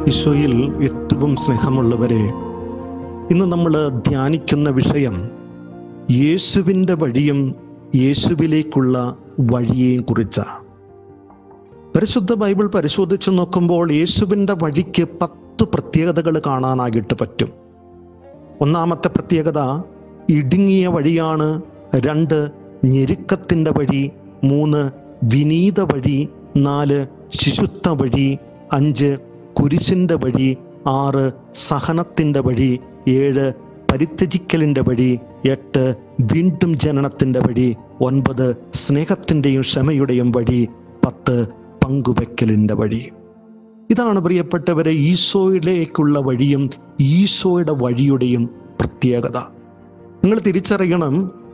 ഈശോയിൽ ഏറ്റവും സ്നേഹമുള്ളവരെ, ഇന്ന് നമ്മൾ ധ്യാനിക്കുന്ന വിഷയം യേശുവിൻ്റെ വഴിയും യേശുവിലേക്കുള്ള വഴിയെയും കുറിച്ചാണ്. പരിശുദ്ധ ബൈബിൾ പരിശോധിച്ച് നോക്കുമ്പോൾ യേശുവിൻ്റെ വഴിക്ക് 10 പ്രത്യേകതകൾ കാണാനായിട്ട് പറ്റും. ഒന്നാമത്തെ പ്രത്യേകത ഇടുങ്ങിയ വഴിയാണ്. 2 ഞെരുക്കത്തിൻ്റെ വഴി. 3 വിനീത വഴി. 4 ശിശുത്വ വഴി. 5 കുരിശിൻ്റെ വഴി. 6 സഹനത്തിൻ്റെ വഴി. 7 പരിത്യജിക്കലിൻ്റെ വഴി. 8 വീണ്ടും ജനനത്തിൻ്റെ വഴി. 9 സ്നേഹത്തിൻ്റെയും ക്ഷമയുടെയും വഴി. 10 പങ്കുവെക്കലിൻ്റെ വഴി. ഇതാണ് പ്രിയപ്പെട്ടവരെ ഈശോയിലേക്കുള്ള വഴിയും ഈശോയുടെ വഴിയുടെയും പ്രത്യേകത. നിങ്ങൾ തിരിച്ചറിയണം,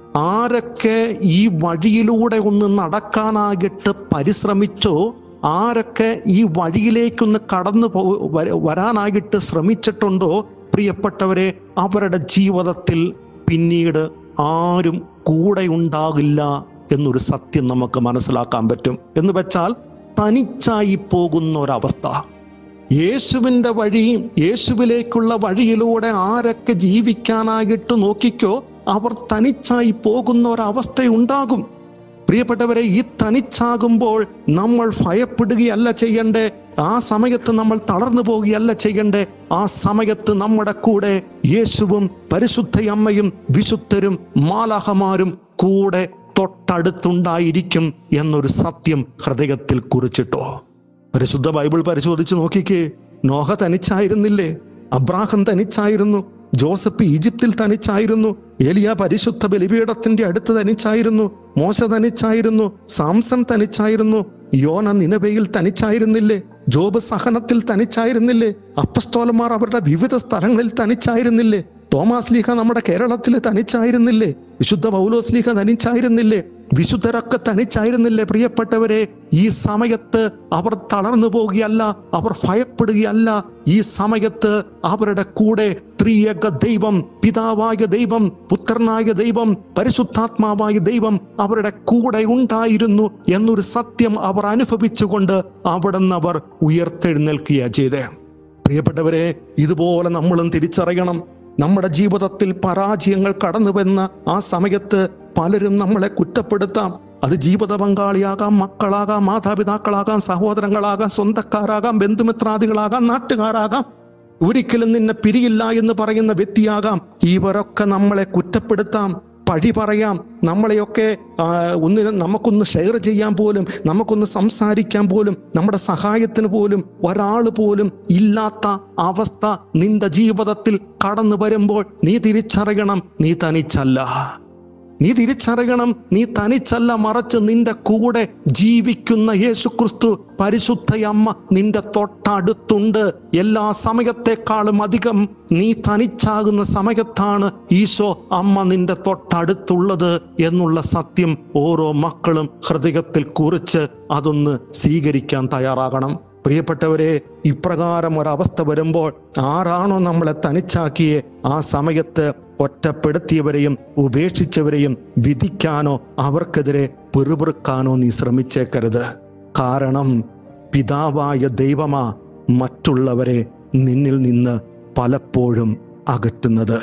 ആരൊക്കെ ഈ വഴിയിലൂടെ ഒന്ന് നടക്കാനായിട്ട് പരിശ്രമിച്ചോ, ആരൊക്കെ ഈ വഴിയിലേക്കൊന്ന് കടന്നു വരാനായിട്ട് ശ്രമിച്ചിട്ടുണ്ടോ, പ്രിയപ്പെട്ടവരെ, അവരുടെ ജീവിതത്തിൽ പിന്നീട് ആരും കൂടെ ഉണ്ടാകില്ല എന്നൊരു സത്യം നമുക്ക് മനസ്സിലാക്കാൻ പറ്റും. എന്ന് വെച്ചാൽ തനിച്ചായി പോകുന്ന ഒരവസ്ഥ. യേശുവിൻ്റെ വഴി, യേശുവിലേക്കുള്ള വഴിയിലൂടെ ആരൊക്കെ ജീവിക്കാനായിട്ട് നോക്കിക്കോ, അവർ തനിച്ചായി പോകുന്ന ഒരവസ്ഥയുണ്ടാകും. പ്രിയപ്പെട്ടവരെ, ഈ തനിച്ചാകുമ്പോൾ നമ്മൾ ഭയപ്പെടുകയല്ല ചെയ്യണ്ടേ, ആ സമയത്ത് നമ്മൾ തളർന്നു പോവുകയല്ല ചെയ്യണ്ടേ. ആ സമയത്ത് നമ്മുടെ കൂടെ യേശുവും പരിശുദ്ധയമ്മയും വിശുദ്ധരും മാലാഖമാരും കൂടെ തൊട്ടടുത്തുണ്ടായിരിക്കും എന്നൊരു സത്യം ഹൃദയത്തിൽ കുറിച്ചിട്ടോ. പരിശുദ്ധ ബൈബിൾ പരിശോധിച്ച് നോക്കിക്കേ. നോഹ തനിച്ചായിരുന്നില്ലേ? അബ്രാഹാം തനിച്ചായിരുന്നു. ജോസഫ് ഈജിപ്തിൽ തനിച്ചായിരുന്നു. ഏലിയ പരിശുദ്ധ ബലിപീഠത്തിന്റെ അടുത്ത് തനിച്ചായിരുന്നു. മോശ തനിച്ചായിരുന്നു. സാംസൺ തനിച്ചായിരുന്നു. യോന നിനവയിൽ തനിച്ചായിരുന്നില്ലേ? ജോബ് സഹനത്തിൽ തനിച്ചായിരുന്നില്ലേ? അപ്പസ്തോലന്മാർ അവരുടെ വിവിധ സ്ഥലങ്ങളിൽ തനിച്ചായിരുന്നില്ലേ? തോമാസ് ലീഹ നമ്മുടെ കേരളത്തിൽ തനിച്ചായിരുന്നില്ലേ? വിശുദ്ധ പൗലോസ് ലീഹ തനിച്ചായിരുന്നില്ലേ? വിശുദ്ധരൊക്കെ തനിച്ചായിരുന്നില്ലേ? പ്രിയപ്പെട്ടവരെ, ഈ സമയത്ത് അവർ തളർന്നു പോവുകയല്ല, അവർ ഭയപ്പെടുകയല്ല. ഈ സമയത്ത് അവരുടെ കൂടെ ത്രിയേക ദൈവം, പിതാവായ ദൈവം, പുത്രനായ ദൈവം, പരിശുദ്ധാത്മാവായ ദൈവം അവരുടെ കൂടെ ഉണ്ടായിരുന്നു എന്നൊരു സത്യം അവർ അനുഭവിച്ചുകൊണ്ട് അവിടുന്ന് അവർ ഉയർത്തെഴുന്നേൽക്കുക ചെയ്തേ. പ്രിയപ്പെട്ടവരെ, ഇതുപോലെ നമ്മളും തിരിച്ചറിയണം. നമ്മുടെ ജീവിതത്തിൽ പരാജയങ്ങൾ കടന്നു വന്ന ആ സമയത്ത് പലരും നമ്മളെ കുറ്റപ്പെടുത്താം. അത് ജീവിത പങ്കാളിയാകാം, മക്കളാകാം, മാതാപിതാക്കളാകാം, സഹോദരങ്ങളാകാം, സ്വന്തക്കാരാകാം, ബന്ധുമിത്രാദികളാകാം, നാട്ടുകാരാകാം, ഒരിക്കലും നിന്നെ പിരിയില്ല എന്ന് പറയുന്ന വ്യക്തിയാകാം. ഇവരൊക്കെ നമ്മളെ കുറ്റപ്പെടുത്താം, പഴി പറയാം. നമ്മളെയൊക്കെ നമുക്കൊന്ന് ഷെയർ ചെയ്യാൻ പോലും, നമുക്കൊന്ന് സംസാരിക്കാൻ പോലും, നമ്മുടെ സഹായത്തിന് പോലും ഒരാൾ പോലും ഇല്ലാത്ത അവസ്ഥ നിന്റെ ജീവിതത്തിൽ കടന്നു വരുമ്പോൾ നീ തിരിച്ചറിയണം, നീ തനിച്ചല്ല. നീ തിരിച്ചറിയണം, നീ തനിച്ചല്ല, മറിച്ച് നിന്റെ കൂടെ ജീവിക്കുന്ന യേശുക്രിസ്തു പരിശുദ്ധയമ്മ നിന്റെ തൊട്ടടുത്തുണ്ട്. എല്ലാ സമയത്തെക്കാളും അധികം നീ തനിച്ചാകുന്ന സമയത്താണ് ഈശോ അമ്മ നിന്റെ തൊട്ടടുത്തുള്ളത് എന്നുള്ള സത്യം ഓരോ മക്കളും ഹൃദയത്തിൽ കുറിച്ച് അതൊന്ന് സ്വീകരിക്കാൻ തയ്യാറാകണം. പ്രിയപ്പെട്ടവരെ, ഇപ്രകാരം ഒരവസ്ഥ വരുമ്പോൾ ആരാണോ നമ്മളെ തനിച്ചാക്കിയേ, ആ സമയത്ത് ഒറ്റപ്പെടുത്തിയവരെയും ഉപേക്ഷിച്ചവരെയും വിധിക്കാനോ അവർക്കെതിരെ പിറുപിറുക്കാനോ നീ ശ്രമിച്ചേക്കരുത്. കാരണം പിതാവായ ദൈവമാ മറ്റുള്ളവരെ നിന്നിൽ നിന്ന് പലപ്പോഴും അകറ്റുന്നത്.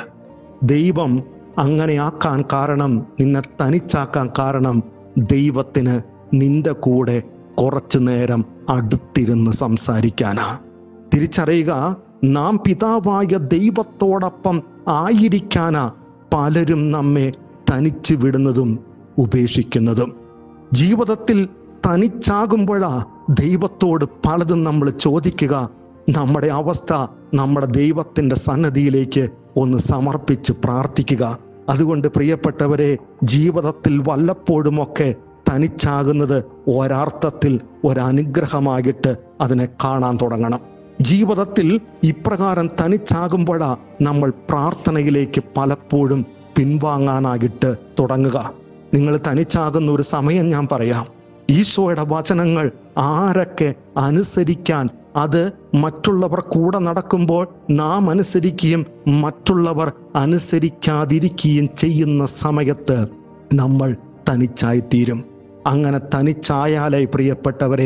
ദൈവം അങ്ങനെയാക്കാൻ കാരണം, നിന്നെ തനിച്ചാക്കാൻ കാരണം, ദൈവത്തിന് നിന്റെ കൂടെ കുറച്ചു നേരം അടുത്തിരുന്ന് സംസാരിക്കാനാ. തിരിച്ചറിയുക, നാം പിതാവായ ദൈവത്തോടൊപ്പം ആയിരിക്കാനാ പലരും നമ്മെ തനിച്ചു വിടുന്നതും ഉപേക്ഷിക്കുന്നതും. ജീവിതത്തിൽ തനിച്ചാകുമ്പോഴാ ദൈവത്തോട് പലതും നമ്മൾ ചോദിക്കുക. നമ്മുടെ അവസ്ഥ നമ്മുടെ ദൈവത്തിൻ്റെ സന്നദ്ധിയിലേക്ക് ഒന്ന് സമർപ്പിച്ച് പ്രാർത്ഥിക്കുക. അതുകൊണ്ട് പ്രിയപ്പെട്ടവരെ, ജീവിതത്തിൽ വല്ലപ്പോഴുമൊക്കെ തനിച്ചാകുന്നത് ഒരർത്ഥത്തിൽ ഒരനുഗ്രഹമായിട്ട് അതിനെ കാണാൻ തുടങ്ങണം. ജീവിതത്തിൽ ഇപ്രകാരം തനിച്ചാകുമ്പോഴാ നമ്മൾ പ്രാർത്ഥനയിലേക്ക് പലപ്പോഴും പിൻവാങ്ങാനായിട്ട് തുടങ്ങുക. നിങ്ങൾ തനിച്ചാകുന്ന ഒരു സമയം ഞാൻ പറയാം. ഈശോയുടെ വചനങ്ങൾ ആരൊക്കെ അനുസരിക്കാൻ, അത് മറ്റുള്ളവർ കൂടെ നടക്കുമ്പോൾ നാം അനുസരിക്കുകയും മറ്റുള്ളവർ അനുസരിക്കാതിരിക്കുകയും ചെയ്യുന്ന സമയത്ത് നമ്മൾ തനിച്ചായിത്തീരും. അങ്ങനെ തനിച്ചായാലേ പ്രിയപ്പെട്ടവരെ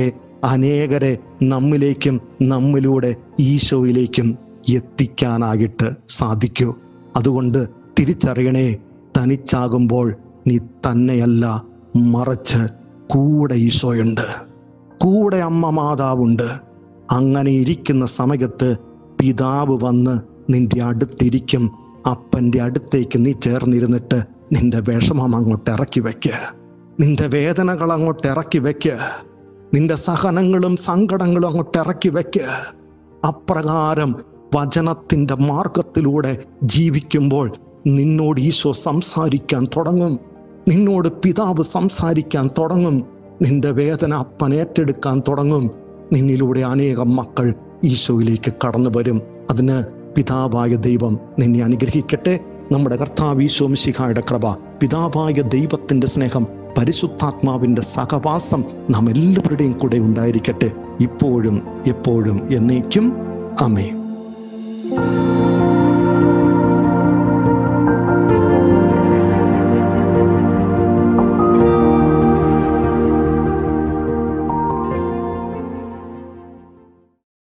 അനേകരെ നമ്മിലേക്കും നമ്മിലൂടെ ഈശോയിലേക്കും എത്തിക്കാനായിട്ട് സാധിക്കൂ. അതുകൊണ്ട് തിരിച്ചറിയണേ, തനിച്ചാകുമ്പോൾ നീ തന്നെയല്ല, മറിച്ച് കൂടെ ഈശോയുണ്ട്, കൂടെ അമ്മ മാതാവുണ്ട്. അങ്ങനെ ഇരിക്കുന്ന സമയത്ത് പിതാവ് വന്ന് നിന്റെ അടുത്തിരിക്കും. അപ്പൻ്റെ അടുത്തേക്ക് നീ ചേർന്നിരുന്നിട്ട് നിന്റെ വിഷമം അങ്ങോട്ട് ഇറക്കി വയ്ക്കുക, നിന്റെ വേദനകൾ അങ്ങോട്ട് ഇറക്കി വയ്ക്കുക, നിന്റെ സഹനങ്ങളും സങ്കടങ്ങളും അങ്ങോട്ട് ഇറക്കി വയ്ക്കുക. അപ്രകാരം വചനത്തിൻ്റെ മാർഗത്തിലൂടെ ജീവിക്കുമ്പോൾ നിന്നോട് ഈശോ സംസാരിക്കാൻ തുടങ്ങും, നിന്നോട് പിതാവ് സംസാരിക്കാൻ തുടങ്ങും, നിന്റെ വേദന അപ്പൻ ഏറ്റെടുക്കാൻ തുടങ്ങും. നിന്നിലൂടെ അനേകം മക്കൾ ഈശോയിലേക്ക് കടന്നു വരും. അതിന് പിതാവായ ദൈവം നിന്നെ അനുഗ്രഹിക്കട്ടെ. നമ്മുടെ കർത്താവ് ഈശോ മിശിഹായുടെ കൃപ, പിതാവായ ദൈവത്തിൻ്റെ സ്നേഹം, പരിശുദ്ധാത്മാവിൻ്റെ സഹവാസം നാം എല്ലാവരുടെയും കൂടെ ഉണ്ടായിരിക്കട്ടെ, ഇപ്പോഴും എപ്പോഴും എന്നേക്കും. ആമേൻ.